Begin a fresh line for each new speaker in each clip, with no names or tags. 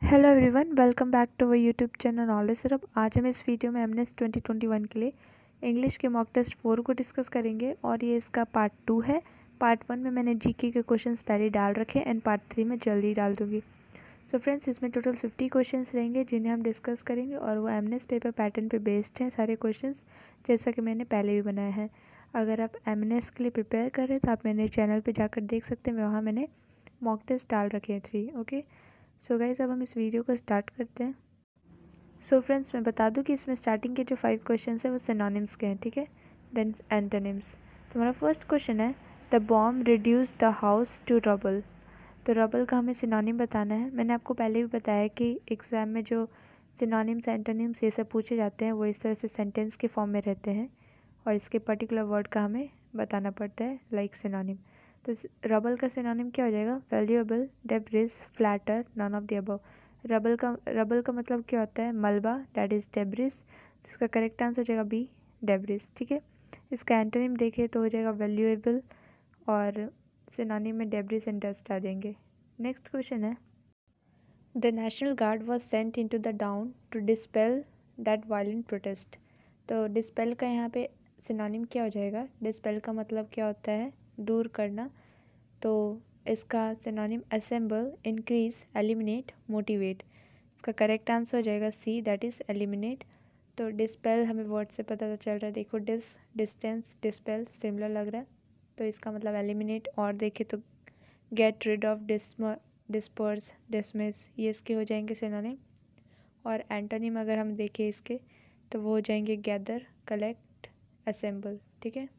Hello everyone, welcome back to our YouTube channel knowledge सिर्फ। आज हम इस वीडियो में एमएनएस 2021 के लिए इंग्लिश के मॉक टेस्ट 4 को डिस्कस करेंगे और ये इसका पार्ट 2 है। पार्ट 1 में मैंने जीके के क्वेश्चंस पहले डाल रखे एंड पार्ट 3 में जल्दी डाल दूँगी। सो फ्रेंड्स, इसमें टोटल 50 क्वेश्चंस रहेंगे जिन्हें हम डिस्कस करेंगे और वो एमएनएस पेपर पैटर्न पे बेस्ड हैं सारे क्वेश्चंस, जैसा कि मैंने पहले भी बनाया है। अगर आप एमएनएस के लिए प्रिपेयर कर रहे हैं तो आप मेरे चैनल पर जाकर देख सकते हैं, वहाँ मैंने मॉक टेस्ट डाल रखे हैं 3। ओके, सो गाइस, अब हम इस वीडियो को स्टार्ट करते हैं। सो फ्रेंड्स, मैं बता दूं कि इसमें स्टार्टिंग के जो 5 क्वेश्चन है वो सिनोनिम्स के हैं, ठीक है। Then antonyms. तो हमारा फर्स्ट क्वेश्चन है, the bomb reduce the house to rubble. तो रबल का हमें सिनोनिम बताना है। मैंने आपको पहले भी बताया कि एग्ज़ाम में जो सिनोनिम्स एंटोनिम्स ये सब पूछे जाते हैं वो इस तरह से सेंटेंस के फॉर्म में रहते हैं और इसके पर्टिकुलर वर्ड का हमें बताना पड़ता है, लाइक सिनोनिम। तो रबल का सिनोनिम क्या हो जाएगा? Valuable, debris, flatter, none of the above. Rubble का मतलब क्या होता है? मलबा, डेट इज़ डेब्रिस। तो इसका करेक्ट आंसर हो जाएगा बी, डेब्रिस, ठीक है। इसका एंटोनिम देखें तो हो जाएगा वैल्यूएबल और सिनोनिम में डेब्रिस एंड डस्ट आ जाएंगे। नेक्स्ट क्वेश्चन है, the national guard was sent in to the town to dispel that violent protest. तो डिस्पेल का यहाँ पे सिनोनिम क्या हो जाएगा? डिस्पेल का मतलब क्या होता है? दूर करना। तो इसका synonym assemble, increase, eliminate, motivate. इसका करेक्ट आंसर हो जाएगा सी, दैट इज़ एलिमिनेट। तो डिस्पेल हमें वर्ड से पता चल रहा है, देखो डिस्टेंस, डिस्पेल सिमिलर लग रहा है, तो इसका मतलब एलिमिनेट। और देखें तो get rid of, disperse, dismiss, ये इसके हो जाएंगे सिनोनिम। और एंटोनिम अगर हम देखें इसके तो वो हो जाएंगे गैदर, कलेक्ट, असेंबल, ठीक है।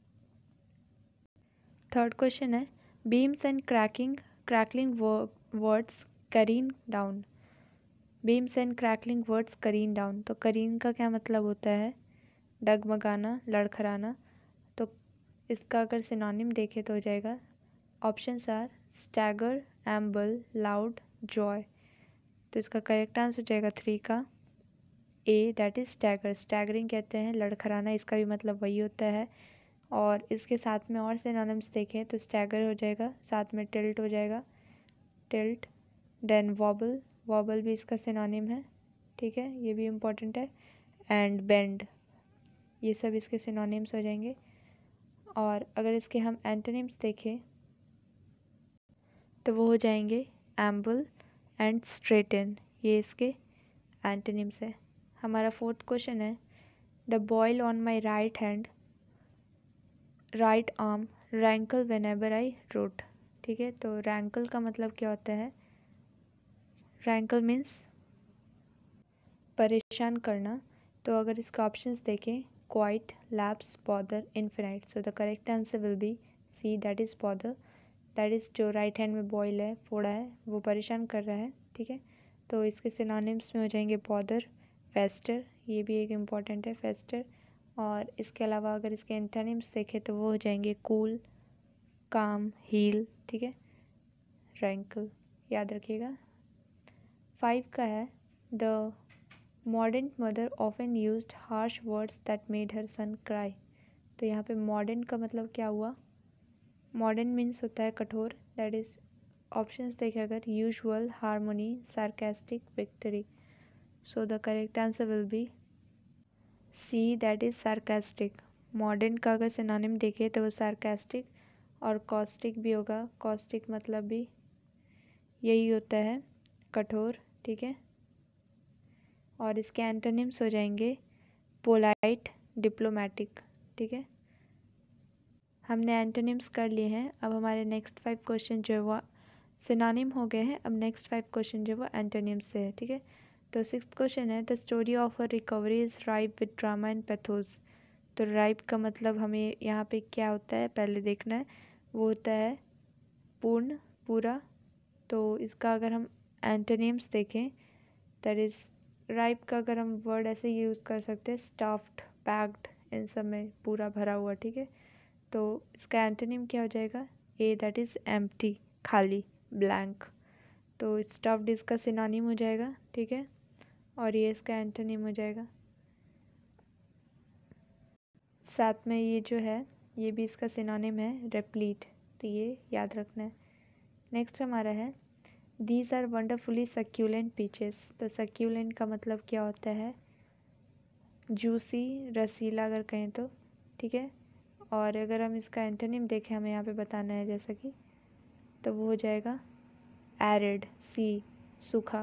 थर्ड क्वेश्चन है, beams and crackling words careen down. Beams and crackling words careen down. तो करीन का क्या मतलब होता है? डगमगाना, लड़खड़ाना। तो इसका अगर सिनोनिम देखें तो हो जाएगा, options are stagger, amble, loud, joy. तो इसका करेक्ट आंसर हो जाएगा 3 का A, that is stagger. Staggering कहते हैं लड़खड़ाना, इसका भी मतलब वही होता है। और इसके साथ में और सिनोनिम्स देखें तो स्टैगर हो जाएगा, साथ में टिल्ट हो जाएगा, टिल्ट। देन वॉबल, वॉबल भी इसका सिनोनिम है, ठीक है, ये भी इम्पॉर्टेंट है। एंड बेंड, ये सब इसके सिनोनिम्स हो जाएंगे। और अगर इसके हम एंटोनिम्स देखें तो वो हो जाएंगे एम्बल एंड स्ट्रेटन, ये इसके एंटोनिम्स है। हमारा फोर्थ क्वेश्चन है, the boil on my right hand, right arm, rankle whenever I wrote, ठीक है। तो रैंकल का मतलब क्या होता है? रैंकल मीन्स परेशान करना। तो अगर इसका ऑप्शंस देखें, quiet, lapse, bother, infinite. So the correct answer will be C, that is bother. That is जो राइट हैंड में बॉयल है, फोड़ा है, वो परेशान कर रहा है, ठीक है। तो इसके सिनोनिम्स में हो जाएंगे बॉदर, फेस्टर, ये भी एक इम्पॉर्टेंट है, फेस्टर। और इसके अलावा अगर इसके एंटोनिम्स देखें तो वो हो जाएंगे कूल, काम, हील, ठीक है, रैंकल, याद रखिएगा। 5 का है, the modern mother often used harsh words that made her son cry. तो यहाँ पे मॉडर्न का मतलब क्या हुआ? मॉडर्न मीन्स होता है कठोर, दैट इज़ ऑप्शंस देखें अगर, usual, harmony, sarcastic, victory. So the correct answer will be C, that is sarcastic. Modern का अगर सिनोनिम देखें तो वो सार्केस्टिक और कॉस्टिक भी होगा। कॉस्टिक मतलब भी यही होता है, कठोर, ठीक है। और इसके एंटोनिम्स हो जाएंगे पोलाइट, डिप्लोमेटिक, ठीक है। हमने एंटोनिम्स कर लिए हैं। अब हमारे नेक्स्ट 5 क्वेश्चन जो है वो सिनोनिम हो गए हैं। अब नेक्स्ट 5 क्वेश्चन जो है वो एंटोनिम्स से है, ठीक है। तो 6th क्वेश्चन है, the story of a recovery is ripe with drama and pathos. तो राइप का मतलब हमें यहाँ पे क्या होता है पहले देखना है, वो होता है पूर्ण, पूरा। तो इसका अगर हम एंटोनिम्स देखें, दैट इज़ राइप का अगर हम वर्ड ऐसे यूज़ कर सकते हैं, स्टफ्ड, पैक्ड, इन सब में पूरा भरा हुआ, ठीक है। तो इसका एंटोनिम क्या हो जाएगा? ए, दैट इज़ एम्प्टी, खाली, ब्लैंक। तो स्टफ्ड इसका सिनोनिम हो जाएगा, ठीक है। और ये इसका एंटोनिम हो जाएगा। साथ में ये जो है ये भी इसका सिनोनिम है, रेप्लीट। तो ये याद रखना है। नेक्स्ट हमारा है, these are wonderfully succulent peaches. तो सक्यूलेंट का मतलब क्या होता है? जूसी, रसीला अगर कहें तो, ठीक है। और अगर हम इसका एंटोनिम देखें, हमें यहाँ पे बताना है जैसा कि, तो वो हो जाएगा एरिड, सी, सूखा।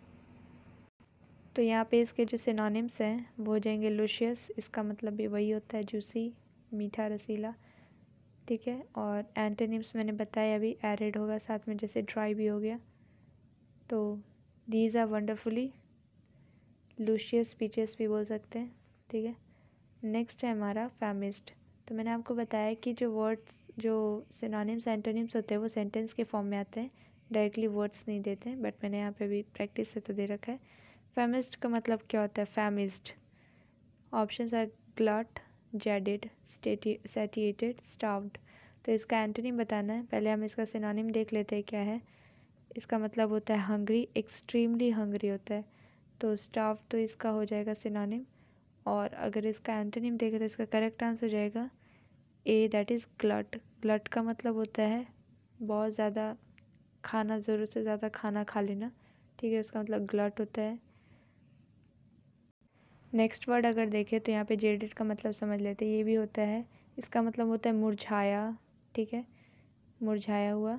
तो यहाँ पे इसके जो सिनोनिम्स हैं वो हो जाएंगे लुशियस, इसका मतलब भी वही होता है जूसी, मीठा, रसीला, ठीक है। और एंटोनिम्स मैंने बताया अभी, एरिड होगा, साथ में जैसे ड्राई भी हो गया। तो these are wonderfully luscious peaches भी बोल सकते हैं, ठीक है। नेक्स्ट है हमारा फेमिस्ट। तो मैंने आपको बताया कि जो वर्ड्स, जो सिनोनिम्स एंटोनिम्स होते हैं वो सेंटेंस के फॉर्म में आते हैं, डायरेक्टली वर्ड्स नहीं देते हैं, बट मैंने यहाँ पे भी प्रैक्टिस से तो दे रखा है। फेमिस्ट का मतलब क्या होता है? Famished. Options are glut, jaded, satiated, starved. तो इसका एंटोनिम बताना है। पहले हम इसका सिनोनिम देख लेते हैं क्या है। इसका मतलब होता है हंग्री, एक्सट्रीमली हंग्री होता है। तो स्टार्व तो इसका हो जाएगा सिनोनिम। और अगर इसका एंटोनिम देखें तो इसका करेक्ट आंसर हो जाएगा A, that is glut. Glut का मतलब होता है बहुत ज़्यादा खाना, ज़रूरत से ज़्यादा खाना खा लेना, ठीक है। इसका मतलब ग्लट होता है। नेक्स्ट वर्ड अगर देखें तो यहाँ पे जेडेड का मतलब समझ लेते हैं, ये भी होता है। इसका मतलब होता है मुरझाया, ठीक है, मुरझाया हुआ।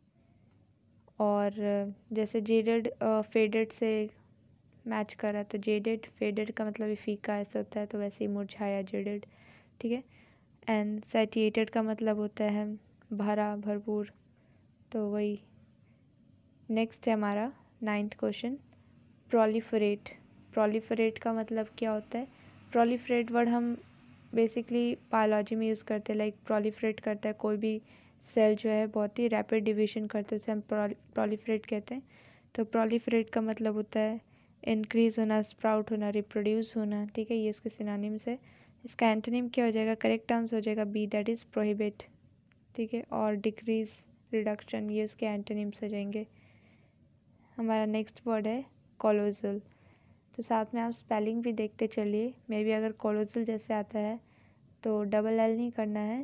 और जैसे जेडेड फेडेड से मैच करा, तो जेडेड फेडेड का मतलब फीका ऐसा होता है, तो वैसे ही मुरझाया, जेडेड, ठीक है। एंड सैटिएटेड का मतलब होता है भरा, भरपूर, तो वही। नेक्स्ट है हमारा 9th क्वेश्चन, प्रोलिफरेट। प्रोलिफरेट का मतलब क्या होता है? प्रोलिफरेट वर्ड हम बेसिकली बायोलॉजी में यूज़ करते हैं, लाइक प्रोलिफरेट करता है कोई भी सेल जो है, बहुत ही रैपिड डिवीजन करते हैं, उसे हम प्रोलिफरेट कहते हैं। तो प्रोलिफरेट का मतलब होता है इंक्रीज होना, स्प्राउट होना, रिप्रोड्यूस होना, ठीक है। ये इसके सिनोनिम्स है। इसका एंटोनिम क्या हो जाएगा? करेक्ट आंसर हो जाएगा बी, दैट इज़ प्रोहिबिट, ठीक है। और डिक्रीज, रिडक्शन, ये उसके एंटोनिम्स हो जाएंगे। हमारा नेक्स्ट वर्ड है कोलोजल। तो साथ में आप स्पेलिंग भी देखते चलिए, मे बी अगर कोलोजल जैसे आता है तो डबल एल नहीं करना है,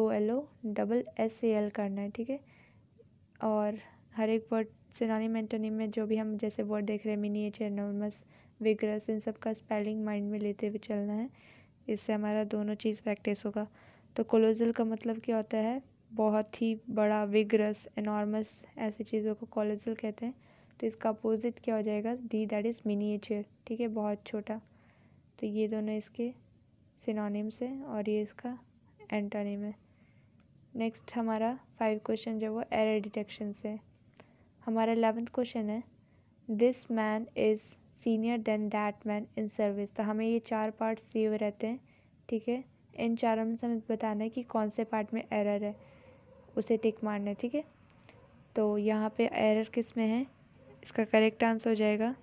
COLO, करना है, ठीक है। और हर एक वर्ड सिनोनिम एंटोनिम में जो भी हम जैसे वर्ड देख रहे हैं, मिनिएचर, एनॉर्मस, विग्रस, इन सब का स्पेलिंग माइंड में लेते हुए चलना है। इससे हमारा दोनों चीज़ प्रैक्टिस होगा। तो कोलोजल का मतलब क्या होता है? बहुत ही बड़ा, विग्रस, एनॉर्मस, ऐसी चीज़ों को कोलोजल कहते हैं। तो इसका अपोजिट क्या हो जाएगा? डी, दैट इज़ मिनिएचर, ठीक है, बहुत छोटा। तो ये दोनों इसके सिनोनिम्स है और ये इसका एंटोनिम है। नेक्स्ट हमारा 5 क्वेश्चन जो वो एरर डिटेक्शन से। हमारा 11th क्वेश्चन है, this man is senior then that man in service. तो हमें ये 4 पार्ट्स दिए हुए रहते हैं, ठीक है। इन चारों में से हमें बताना है कि कौन से पार्ट में एरर है, उसे टिक मारना है, ठीक है। तो यहाँ पे एरर किस में है? इसका करेक्ट आंसर हो जाएगा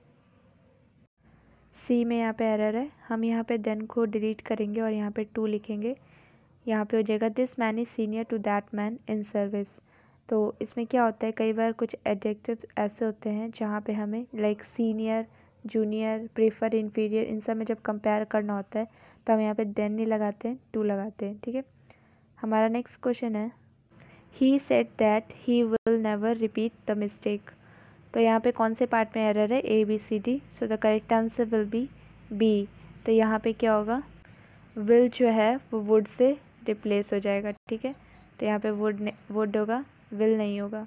सी में। यहाँ पे एरर है, हम यहाँ पे देन को डिलीट करेंगे और यहाँ पे 2 लिखेंगे। यहाँ पे हो जाएगा this man is senior to that man in service. तो इसमें क्या होता है, कई बार कुछ एडजेक्टिव्स ऐसे होते हैं जहाँ पे हमें like senior, junior, prefer, inferior, इन सब में जब कंपेयर करना होता है तो हम यहाँ पे देन नहीं लगाते हैं, 2 लगाते हैं, ठीक है। हमारा नेक्स्ट क्वेश्चन है, he said that he will never repeat the mistake. तो यहाँ पे कौन से पार्ट में एरर है? ABCD। So the correct answer will be B. तो यहाँ पे क्या होगा, विल जो है वो वुड से रिप्लेस हो जाएगा, ठीक है। तो यहाँ पे वुड होगा, विल नहीं होगा।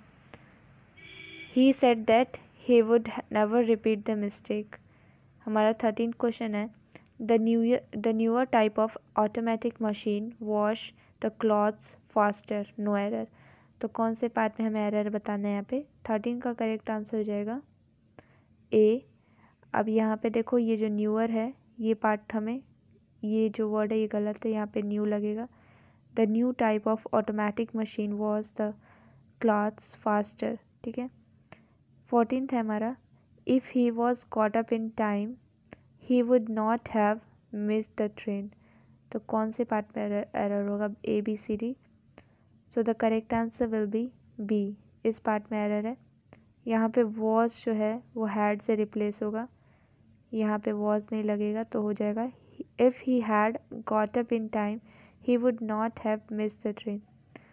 He said that he would never repeat the mistake. हमारा 13th क्वेश्चन है, the newer type of automatic machine wash the clothes faster, no error. तो कौन से पार्ट में हमें एरर बताना है? यहाँ पे 13 का करेक्ट आंसर हो जाएगा ए। अब यहाँ पे देखो, ये जो न्यूअर है ये पार्ट हमें, ये जो वर्ड है ये गलत है, यहाँ पे न्यू लगेगा। The new type of automatic machine was the clothes faster, ठीक है। 14th है हमारा, if he was caught up in time he would not have missed the train. तो कौन से पार्ट में एरर होगा? ABCD। So the correct answer will be B, इस पार्ट में एरर है। यहाँ पे वॉज जो है वो हैड से रिप्लेस होगा, यहाँ पे वॉज नहीं लगेगा, तो हो जाएगा if he had got up in time he would not have missed the train.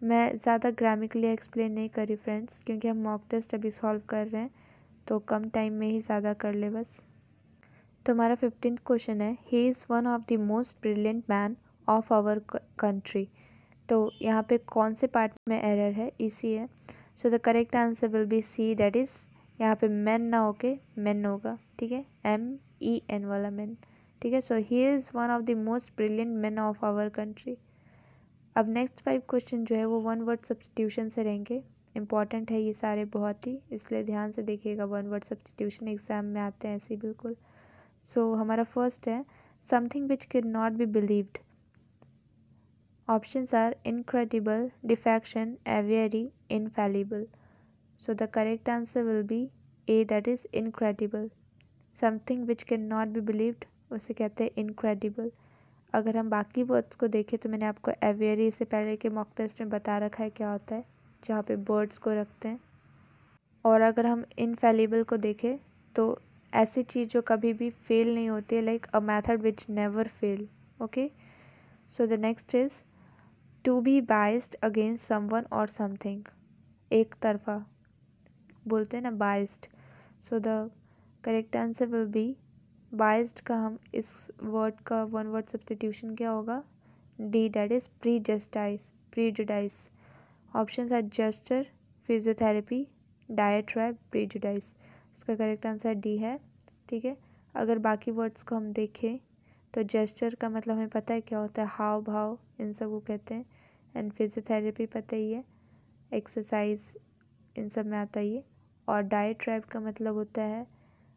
मैं ज़्यादा ग्रामेटिकली एक्सप्लेन नहीं कर रही फ्रेंड्स, क्योंकि हम मॉक टेस्ट अभी सॉल्व कर रहे हैं, तो कम टाइम में ही ज़्यादा कर ले बस। तो हमारा 15th क्वेश्चन है, he is one of the most brilliant man of our country. तो यहाँ पे कौन से पार्ट में एरर है, इसी है। So the correct answer will be C, that is, यहाँ पे मैन ना होके मेन होगा, ठीक है, MEN वाला मैन, ठीक है। So he is one of the most brilliant man of our country. अब नेक्स्ट 5 क्वेश्चन जो है वो वन वर्ड सब्स्टिट्यूशन से रहेंगे। इंपॉर्टेंट है ये सारे बहुत ही, इसलिए ध्यान से देखिएगा। वन वर्ड सब्स्टिट्यूशन एग्जाम में आते हैं ऐसे ही बिल्कुल। सो हमारा फर्स्ट है, something which can not be believed. Options are incredible, defection, aviary, infallible. So the correct answer will be A, that is incredible. Something which cannot be believed उसे कहते हैं incredible. अगर हम बाकी वर्ड्स को देखें तो मैंने आपको aviary से पहले के मॉक टेस्ट में बता रखा है क्या होता है, जहाँ पे बर्ड्स को रखते हैं। और अगर हम infallible को देखें तो ऐसी चीज़ जो कभी भी फेल नहीं होती है, like a method which never fail. Okay, so the next is to be biased against someone और समथिंग, एक तरफा बोलते हैं ना, biased. So the correct answer will be, biased का हम इस वर्ड का वन वर्ड सब्स्टिट्यूशन क्या होगा, D, that is prejudice. Options are jester, physiotherapy, diatribe, prejudice. इसका करेक्ट आंसर डी है, ठीक है। अगर बाकी वर्ड्स को हम देखें तो जेस्चर का मतलब हमें पता है क्या होता है, हाव भाव, इन सब को कहते हैं। एंड फिजियोथेरेपी पता ही है, एक्सरसाइज, इन सब में आता है ये। और डायट्राइब का मतलब होता है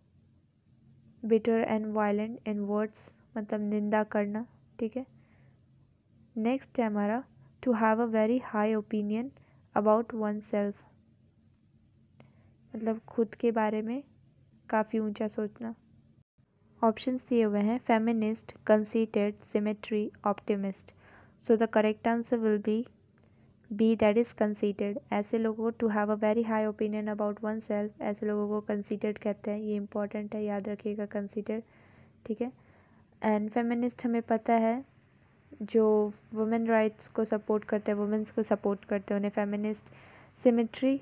bitter and violent in words, मतलब निंदा करना, ठीक है। नेक्स्ट है हमारा, to have a very high opinion about oneself, मतलब खुद के बारे में काफ़ी ऊंचा सोचना। ऑप्शंस दिए हुए हैं, feminist, conceited, symmetry, optimist. So the correct answer will be B, that is conceited. ऐसे लोगों को, to have a very high opinion about oneself, ऐसे लोगों को कंसीटेड कहते हैं। ये इंपॉर्टेंट है, याद रखिएगा कंसीटेड, ठीक है। एंड फेमिनिस्ट हमें पता है, जो वुमेन राइट्स को सपोर्ट करते हैं, वुमेन्स को सपोर्ट करते हैं, उन्हें फेमिनिस्ट। सिमेट्री,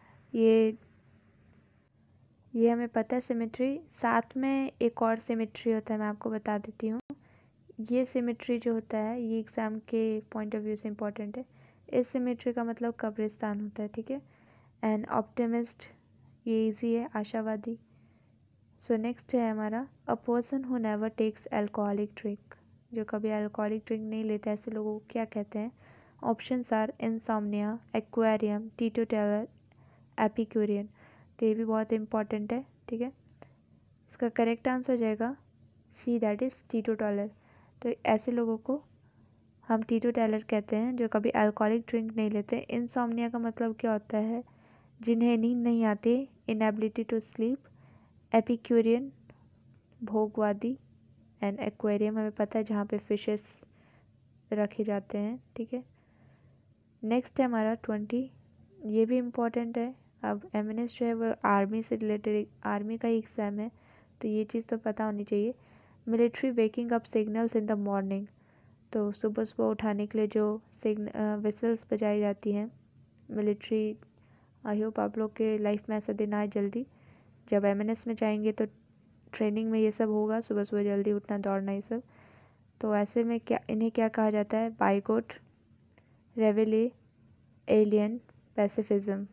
ये हमें पता है सिमेट्री। साथ में एक और सिमेट्री होता है, मैं आपको बता देती हूँ। ये सिमेट्री जो होता है ये एग्ज़ाम के पॉइंट ऑफ व्यू से इम्पॉर्टेंट है। इस सिमेट्री का मतलब कब्रिस्तान होता है, ठीक है। एंड ऑप्टिमिस्ट, ये इजी है, आशावादी। सो नेक्स्ट है हमारा, a person who never takes alcoholic drink, जो कभी अल्कोहलिक ड्रिंक नहीं लेते, ऐसे लोगों को क्या कहते हैं। Options are insomnia, aquarium, teetotaller, epicurean. तो ये भी बहुत इंपॉर्टेंट है, ठीक है। इसका करेक्ट आंसर हो जाएगा सी, दैट इज़ टीटोटलर। तो ऐसे लोगों को हम टीटोटलर कहते हैं, जो कभी अल्कोहलिक ड्रिंक नहीं लेते। इंसोम्निया का मतलब क्या होता है, जिन्हें नींद नहीं आती, इनएबिलिटी टू स्लीप। एपिक्यूरियन, भोगवादी। एंड एक्वेरियम हमें पता है जहाँ पे फिशेस रखे जाते हैं, ठीक है। नेक्स्ट है हमारा 20, ये भी इम्पॉर्टेंट है। अब एमएनएस जो है वो आर्मी से रिलेटेड, आर्मी का ही एग्ज़ाम है, तो ये चीज़ तो पता होनी चाहिए। Military waking up signals in the morning, तो सुबह सुबह उठाने के लिए जो विसल्स बजाई जाती हैं मिलिट्री। आई होप आप लोग के लाइफ में ऐसा दिन आए जल्दी, जब एमएनएस में जाएंगे तो ट्रेनिंग में ये सब होगा, सुबह सुबह जल्दी उठना, दौड़ना, ये सब। तो ऐसे में क्या, इन्हें क्या कहा जाता है, बाइकॉट, रेवेले, एलियन, पैसिफिज्म।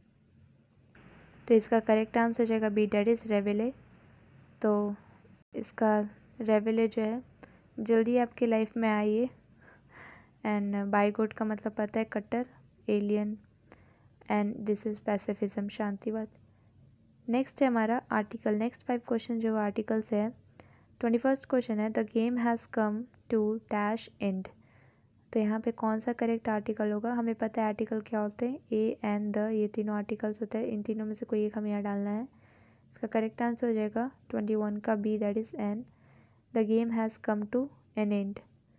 तो इसका करेक्ट आंसर हो जाएगा बी, डेट इज़ रेवेले। तो इसका रेवेले जो है, जल्दी आपकी लाइफ में आइए। एंड बाइगोट का मतलब पता है कट्टर, alien, and this is pacifism, शांतिवाद। नेक्स्ट है हमारा आर्टिकल। नेक्स्ट 5 क्वेश्चन जो आर्टिकल से है। 21st क्वेश्चन है, the game has come to dash end. तो यहाँ पे कौन सा करेक्ट आर्टिकल होगा, हमें पता है आर्टिकल क्या होते हैं, ए एंड द, ये तीनों आर्टिकल्स होते हैं। इन तीनों में से कोई एक हमें यहाँ डालना है। इसका करेक्ट आंसर हो जाएगा 21 का B, that is an, the game has come to an end.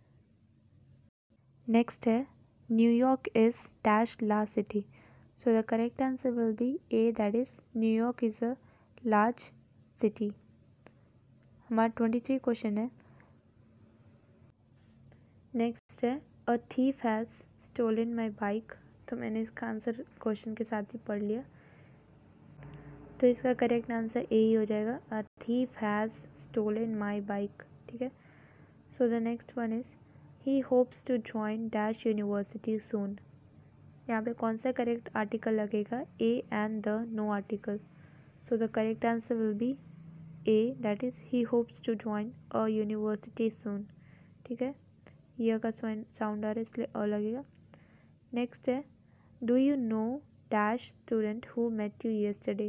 Next है, New York is dash large city. So the correct answer will be A, that is New York is a large city. हमारा 23 question है। Next है, a thief has stolen my bike, तो मैंने इसका answer question के साथ ही पढ़ लिया। तो इसका करेक्ट आंसर ए ही हो जाएगा, a thief has stolen my bike. ठीक है। So the next one is he hopes to join dash university soon. यहाँ पे कौन सा करेक्ट आर्टिकल लगेगा, A and the no article. So the correct answer will be A, that is he hopes to join a university soon. ठीक है, ये का sound आ रहा है इसलिए अ लगेगा। नेक्स्ट है do you know dash student who met you yesterday.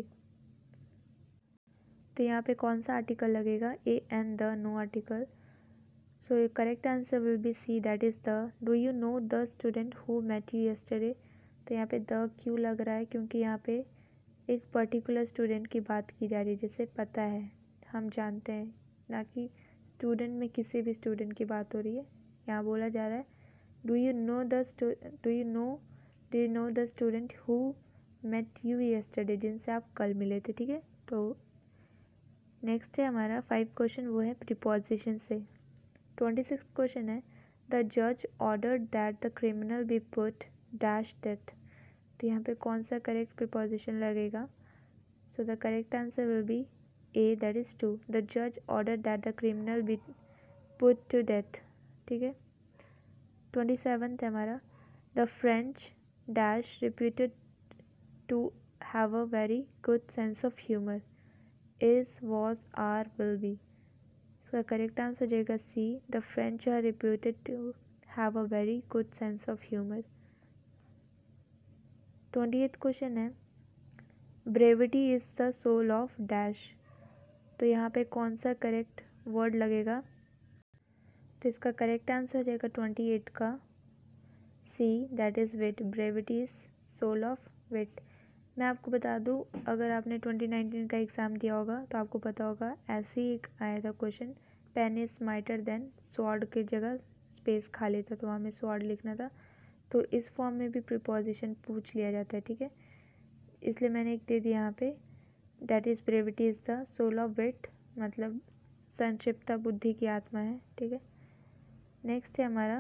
तो यहाँ पे कौन सा आर्टिकल लगेगा, A and the no article. So correct answer will be C, that is the. Do you know the student who met you yesterday. तो यहाँ पे the क्यों लग रहा है, क्योंकि यहाँ पे एक पर्टिकुलर स्टूडेंट की बात की जा रही है, जिसे पता है, हम जानते हैं, ना कि स्टूडेंट में किसी भी स्टूडेंट की बात हो रही है। यहाँ बोला जा रहा है do you know the student who met you yesterday, जिनसे आप कल मिले थे। ठीक है। तो नेक्स्ट है हमारा 5 क्वेश्चन, वो है प्रीपोजिशन से। 26 क्वेश्चन है द जज ordered that the criminal be put dash death. तो यहाँ पे कौन सा करेक्ट प्रीपोजिशन लगेगा। So the correct answer will be A, that is to. The जज order that the criminal be put to death. ठीक है। 27 है हमारा the French dash reputed to have a very good sense of humour is was are will be. इसका correct answer हो जाएगा C, the French are reputed to have a very good sense of humour. 28th question है brevity is the soul of dash. तो यहाँ पे कौन सा correct word लगेगा। तो इसका करेक्ट आंसर हो जाएगा 28 का C, that is wit. Brevity is soul of wit. मैं आपको बता दूँ, अगर आपने 2019 का एग्ज़ाम दिया होगा तो आपको पता होगा, ऐसे ही एक आया था question, pen is smarter than sword की जगह स्पेस खाली था, तो हमें स्वॉर्ड लिखना था। तो इस फॉर्म में भी प्रीपोजिशन पूछ लिया जाता है। ठीक है, इसलिए मैंने एक दे दिया यहाँ पे, that is brevity is the soul of wit, मतलब संक्षिप्तता बुद्धि की आत्मा है। ठीक है। नेक्स्ट है हमारा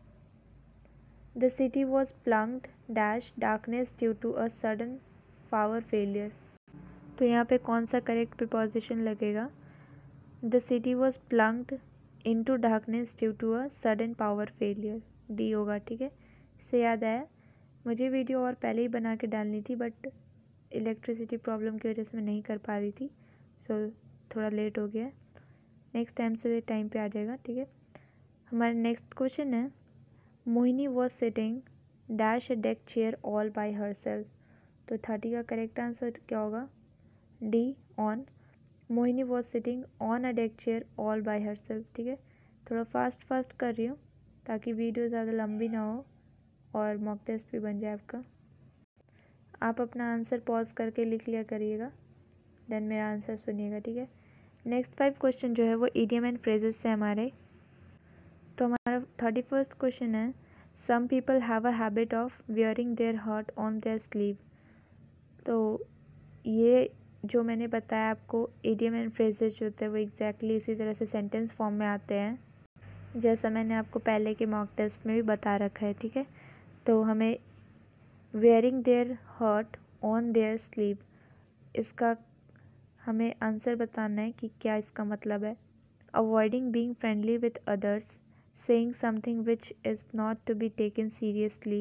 the city was plunged dash darkness due to a sudden power failure. तो यहाँ पे कौन सा करेक्ट प्रीपोजिशन लगेगा। The city was plunged into darkness due to a sudden power failure, D होगा। ठीक है। इससे याद आया, मुझे वीडियो और पहले ही बना के डालनी थी, बट इलेक्ट्रिसिटी प्रॉब्लम की वजह से मैं नहीं कर पा रही थी, सो थोड़ा लेट हो गया। नेक्स्ट टाइम से टाइम पे आ जाएगा। ठीक है। हमारा नेक्स्ट क्वेश्चन है Mohini was sitting dash a deck chair all by herself. तो 30 का करेक्ट आंसर क्या होगा, D, on. Mohini was sitting on a deck chair all by herself. ठीक है। थोड़ा फास्ट कर रही हूँ ताकि वीडियो ज़्यादा लंबी ना हो और मॉक टेस्ट भी बन जाए आपका। आप अपना आंसर पॉज करके लिख लिया करिएगा, देन मेरा आंसर सुनिएगा। ठीक है। नेक्स्ट 5 क्वेश्चन जो है वो इडियम एंड फ्रेजेस से हमारे। तो हमारा 31st क्वेश्चन है some people have a habit of wearing their heart on their sleeve. तो ये जो मैंने बताया आपको, इडियम एंड फ्रेजेस जो होते हैं वो एग्जैक्टली इसी तरह से सेंटेंस फॉर्म में आते हैं, जैसा मैंने आपको पहले के मॉक टेस्ट में भी बता रखा है। ठीक है। तो हमें wearing their heart on their sleeve, इसका हमें आंसर बताना है कि क्या इसका मतलब है। Avoiding being friendly with others, saying something which is not to be taken seriously,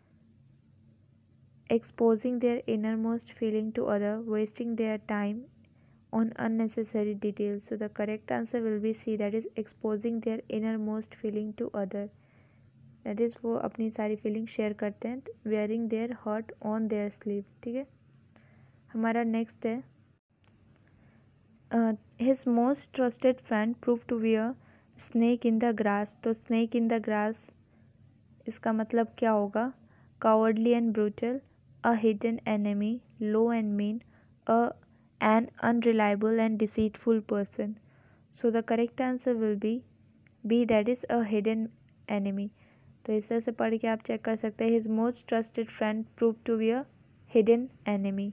exposing their innermost feeling to other, wasting their time on unnecessary details. So the correct answer will be C, that is exposing their innermost feeling to other, that is वो अपनी सारी feeling share करते हैं, wearing their heart on their sleeve। ठीक है। हमारा next है his most trusted friend proved to be a snake in the grass. तो स्नेक इन द ग्रास इसका मतलब क्या होगा, cowardly and brutal, a hidden enemy, low and mean, an unreliable and deceitful person. So the correct answer will be, that is a hidden enemy. तो इस तरह से पढ़ के आप चेक कर सकते हैं, his most trusted friend prove to be a hidden enemy.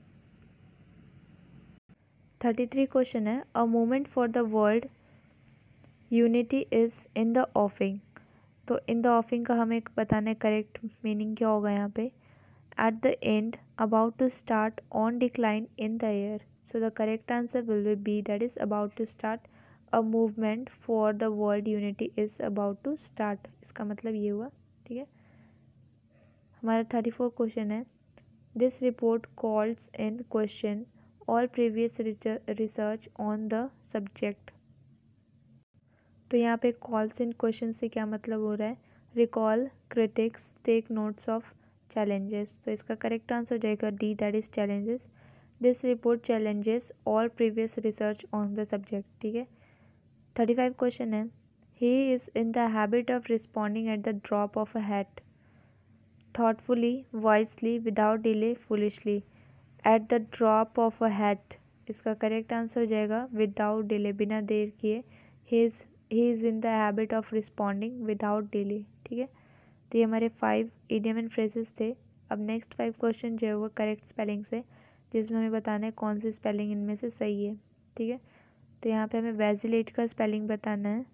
33 question है a moment for the world unity is in the offing. तो इन द ऑफिंग का हमें बताना है करेक्ट मीनिंग क्या होगा यहाँ पे। at the end, about to start, on decline, in the air. So the correct answer will be B, that is about to start. A movement for the world unity is about to start. इसका मतलब ये हुआ, ठीक है। हमारा 34 question है, this report calls in question all previous research on the subject. तो यहाँ पे कॉल्स इन क्वेश्चन से क्या मतलब हो रहा है, recall, critics, take notes of, challenges. तो इसका करेक्ट आंसर हो जाएगा D, that is challenges. This report challenges all previous research on the subject, ठीक है। 35 क्वेश्चन है, he is in the habit of responding at the drop of a hat, thoughtfully, wisely, without delay, foolishly, at the drop of a hat। इसका correct answer हो जाएगा without delay, बिना देर किए। He is in the habit of responding without delay, ठीक है। तो ये हमारे 5 इडियम एंड फ्रेजेस थे। अब नेक्स्ट 5 क्वेश्चन जो है वो करेक्ट स्पेलिंग से, जिसमें हमें बताना है कौन सी स्पेलिंग इनमें से सही है, ठीक है। तो यहाँ पे हमें वैजिलेट का स्पेलिंग बताना है।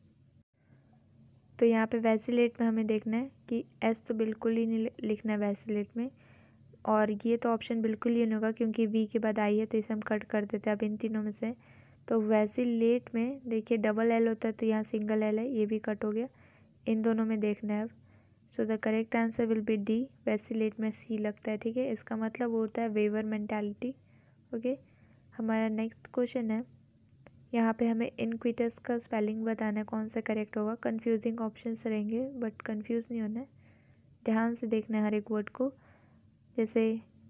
तो यहाँ पे वैसिलेट में हमें देखना है कि एस तो बिल्कुल ही नहीं लिखना है वैसिलेट में, और ये तो ऑप्शन बिल्कुल ही नहीं होगा क्योंकि वी के बाद आई है, तो इसे हम कट कर देते हैं अब इन तीनों में से। तो वैसिलेट में देखिए डबल एल होता है, तो यहाँ सिंगल एल है, ये भी कट हो गया। इन दोनों में देखना है अब। So the correct answer will be D, vacillate में सी लगता है, ठीक है। इसका मतलब होता है वेवर मेंटालिटी, ओके। हमारा नेक्स्ट क्वेश्चन है, यहाँ पे हमें इनक्विटस का स्पेलिंग बताना है, कौन सा करेक्ट होगा। कंफ्यूजिंग ऑप्शंस रहेंगे बट कंफ्यूज नहीं होना है, ध्यान से देखना है हर एक वर्ड को। जैसे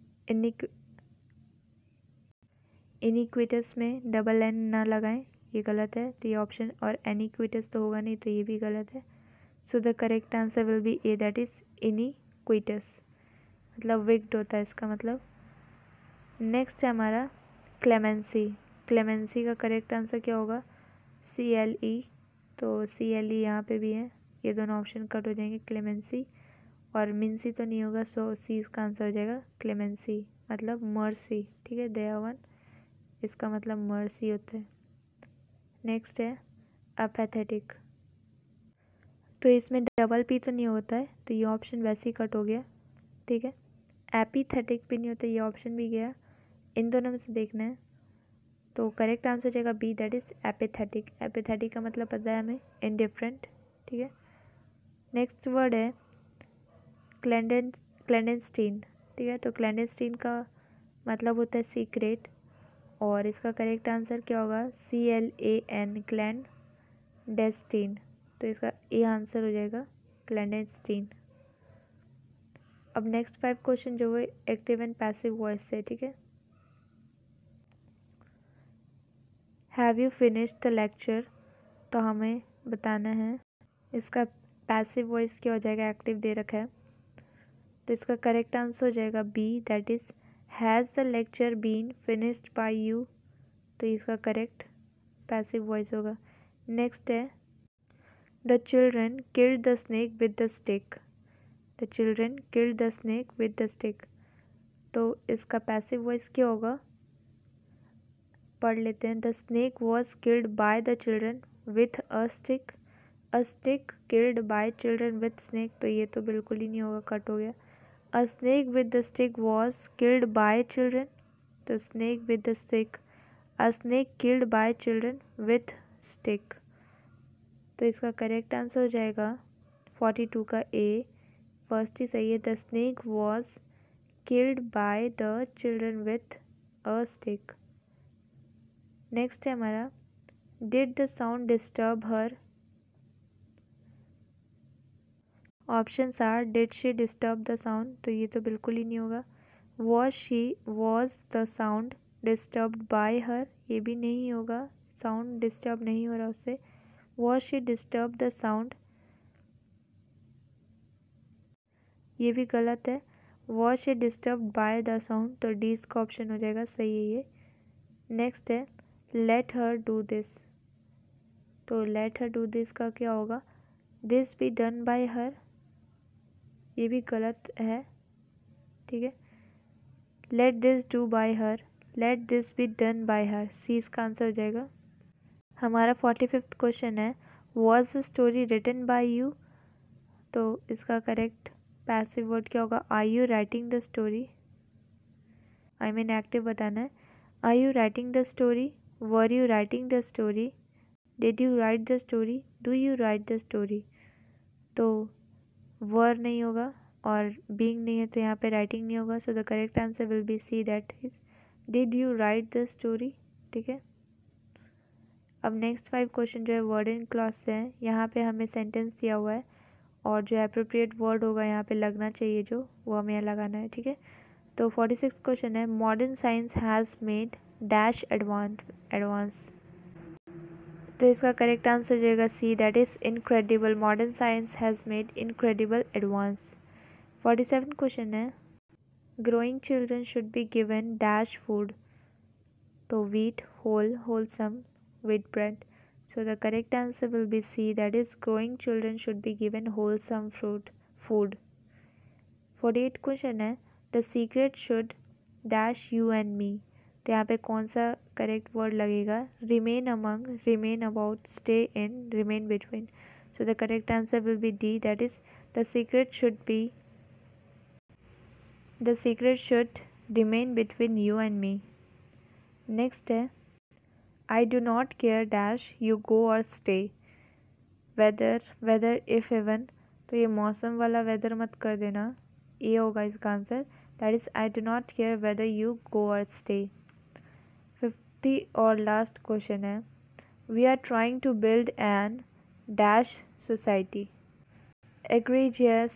इनिक्विटस में डबल एन ना लगाएं, ये गलत है, तो ये ऑप्शन, और एनिक्विटस तो होगा नहीं, तो ये भी गलत है। So the correct answer will be A, that is iniquitous, मतलब विक्ड होता है इसका मतलब। नेक्स्ट है हमारा क्लेमेंसी। क्लेमेंसी का करेक्ट आंसर क्या होगा, CLE। तो CLE यहाँ पे भी है, ये दोनों ऑप्शन कट हो जाएंगे, क्लेमेंसी और मिन्सी तो नहीं होगा, सो सी इसका आंसर हो जाएगा क्लेमेंसी, मतलब मर्सी, ठीक है। दयावान, इसका मतलब मर्सी होता है। नेक्स्ट है अपैथेटिक। तो इसमें डबल पी तो नहीं होता है, तो ये ऑप्शन वैसे ही कट हो गया, ठीक है। एपीथेटिक भी नहीं होता, ये ऑप्शन भी गया। इन दोनों में से देखना है, तो करेक्ट आंसर हो जाएगा B, that is apathetic. Apathetic का मतलब पता है हमें, इनडिफरेंट, ठीक है। नेक्स्ट वर्ड है क्लैंडेस्टीन, ठीक है। तो क्लैंडेस्टीन का मतलब होता है सीक्रेट, और इसका करेक्ट आंसर क्या होगा, CLAN, क्लैंडेस्टीन। तो इसका ए आंसर हो जाएगा क्लैंडेस्टीन। अब नेक्स्ट 5 क्वेश्चन जो है एक्टिव एंड पैसिव वॉइस से, ठीक है। Have you finished the lecture, तो हमें बताना है इसका पैसिव वॉइस क्या हो जाएगा, एक्टिव दे रखा है, तो इसका करेक्ट आंसर हो जाएगा B, that is has the lecture been finished by you. तो इसका करेक्ट पैसिव वॉइस होगा। नेक्स्ट है the children killed the snake with the stick. The children killed the snake with the stick, तो इसका passive voice क्या होगा, पढ़ लेते हैं। The snake was killed by the children with a stick. A stick killed by children with snake, तो ये तो बिल्कुल ही नहीं होगा, कट हो गया। A snake with the stick was killed by children, तो snake with the stick, a snake killed by children with stick. तो इसका करेक्ट आंसर हो जाएगा 42 का ए, फर्स्ट ही सही है। The snake was killed by the children with a stick. Next है हमारा did the sound disturb her. Options are did she disturb the sound, तो ये तो बिल्कुल ही नहीं होगा। Was the sound disturbed by her, ये भी नहीं होगा, साउंड डिस्टर्ब नहीं हो रहा उससे। Was she disturb the sound, ये भी गलत है। Was she disturbed by the sound, तो डी इसका ऑप्शन हो जाएगा, सही है ये। नेक्स्ट है लेट हर डू दिस। तो लेट हर डू दिस का क्या होगा, this be done by her, ये भी गलत है, ठीक है। Let this do by her, let this be done by her, C इसका आंसर हो जाएगा। हमारा 45th क्वेश्चन है was the story written by you. तो इसका करेक्ट पैसिव वर्ड क्या होगा, are you writing the story, I mean active बताना है। Are you writing the story, were you writing the story, did you write the story, do you write the story. तो were नहीं होगा और being नहीं है तो यहाँ पे राइटिंग नहीं होगा, so the correct answer will be C, that is did you write the story. ठीक है, अब नेक्स्ट 5 क्वेश्चन जो है वर्ड एंड क्लॉज से हैं। यहाँ पे हमें सेंटेंस दिया हुआ है और जो एप्रोप्रिएट वर्ड होगा यहाँ पे लगना चाहिए जो, वो हमें यहाँ लगाना है। ठीक है, तो 46 क्वेश्चन है, modern science has made dash advance. तो इसका करेक्ट आंसर हो जाएगा C, that is incredible. Modern science has made incredible advance. 47 question है, growing children should be given dash food. तो wheat, wholesome, wheat bread. So the correct answer will be C, that is growing children should be given wholesome food. 48 question है, the secret should dash you and me। तो यहाँ पे कौन सा correct word लगेगा, remain among, remain about, stay in, remain between। So the correct answer will be D, that is the secret should remain between you and me। Next है, I do not care dash you go or stay। Whether if even, तो ये मौसम वाला weather मत कर देना, ये होगा इसका answer, that is I do not care whether you go और स्टे। 50 और लास्ट क्वेश्चन है, we are trying to build an dash society. Egregious,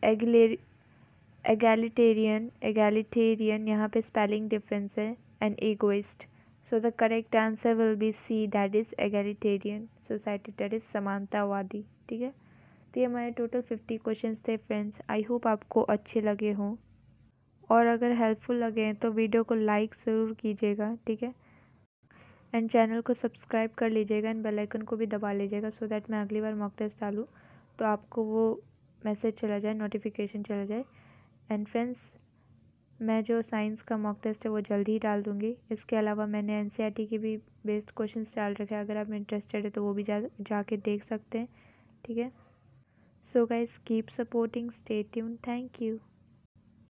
egalitarian यहाँ पे स्पेलिंग डिफरेंस है, and egoist. So the correct answer will be C, that is egalitarian society, that is समानतावादी। ठीक है, तो ये हमारे टोटल 50 क्वेश्चंस थे फ्रेंड्स। आई होप आपको अच्छे लगे हों, और अगर हेल्पफुल लगे हैं तो वीडियो को लाइक ज़रूर कीजिएगा। ठीक है, एंड चैनल को सब्सक्राइब कर लीजिएगा, एंड बेल आइकन को भी दबा लीजिएगा, सो दैट मैं अगली बार मॉक टेस्ट डालूँ तो आपको वो मैसेज चला जाए, नोटिफिकेशन चला जाए। एंड फ्रेंड्स, मैं जो साइंस का मॉक टेस्ट है वो जल्दी ही डाल दूँगी। इसके अलावा मैंने एनसीईआरटी के भी बेस्ड क्वेश्चंस डाल रखे हैं, अगर आप इंटरेस्टेड है तो वो भी जाके देख सकते हैं। ठीक है, so guys keep supporting, stay tuned, thank you.